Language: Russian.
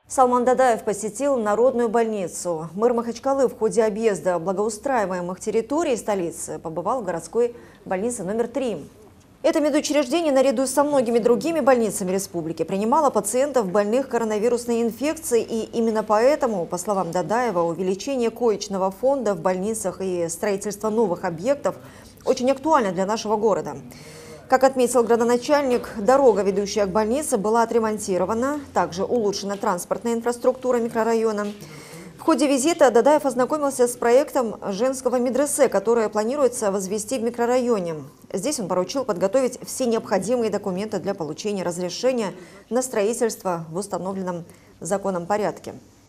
Салман Дадаев посетил народную больницу. Мэр Махачкалы в ходе объезда благоустраиваемых территорий столицы побывал в городской больнице номер 3. Это медучреждение наряду со многими другими больницами республики принимало пациентов, больных коронавирусной инфекцией. И именно поэтому, по словам Дадаева, увеличение коечного фонда в больницах и строительство новых объектов очень актуально для нашего города. Как отметил градоначальник, дорога, ведущая к больнице, была отремонтирована. Также улучшена транспортная инфраструктура микрорайона. В ходе визита Дадаев ознакомился с проектом женского медресе, которое планируется возвести в микрорайоне. Здесь он поручил подготовить все необходимые документы для получения разрешения на строительство в установленном законом порядке.